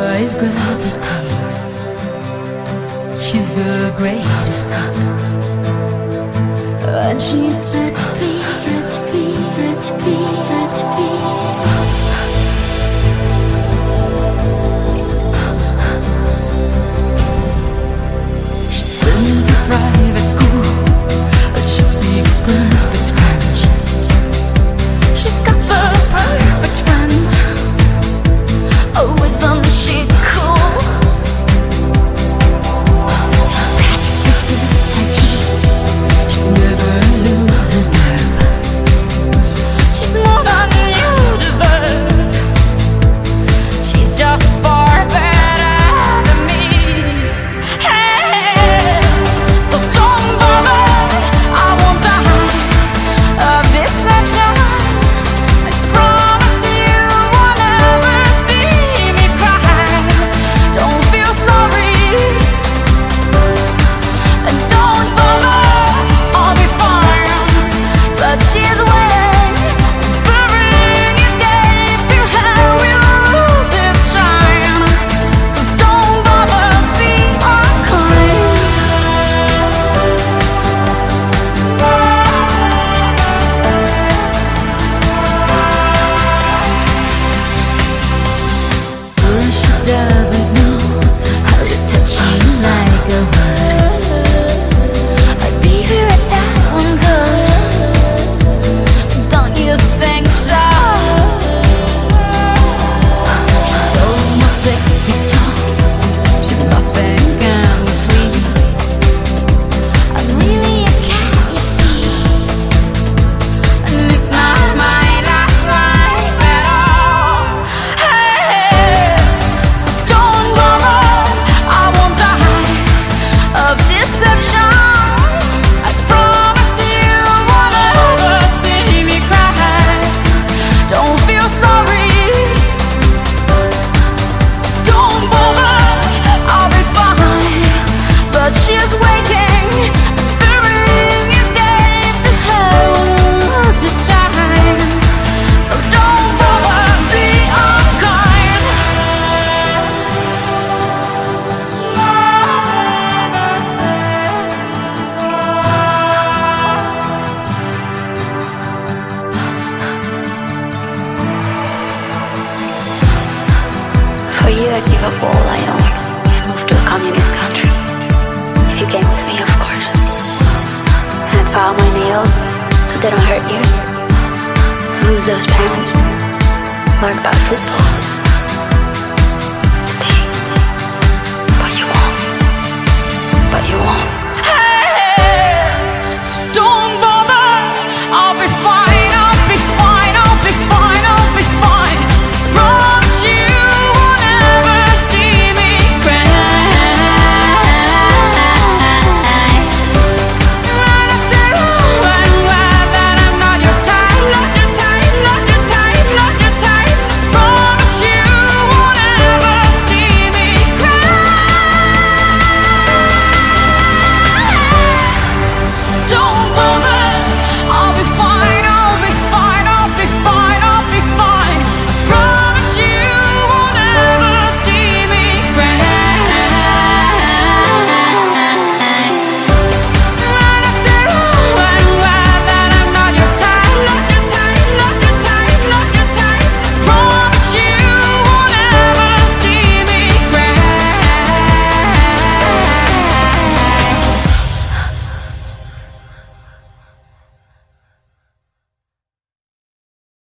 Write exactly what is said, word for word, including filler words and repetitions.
defies gravity. She's the greatest cook, and she's fit to be, fit to be, fit to be, fit to be. She's been to private school, but she speaks perfect French. She's got the perfect friends, always on the shit cool. Practices Tai Chi, she'll never lose her nerve. She's more than you deserve. She's just far better than me. Hey, so don't bother, I won't die of deception. I promise you won't ever see me cry. Don't feel sorry, and don't bother, I'll be fine. But she's waiting, the ring you gave to her will lose its shine. So don't bother, be unkind. For she doesn't know how to touch you like a would. I beat her at that one good. Don't you think so? She's almost six feet tall. She must think I'm a flea. I'm really a cat, you see, and it's not my last life at all. Hey, so don't bother, I won't die of deception. I promise you won't ever see me cry. Don't feel sorry, don't bother, I'll be fine. But she's waiting, the ring you gave to her will lose its shine. So don't bother, be unkind. For you, I'd give up all I own and move to a communist country. If you came with me, of course. And I'd file my nails so they don't hurt you. And lose those pounds. Learn about football.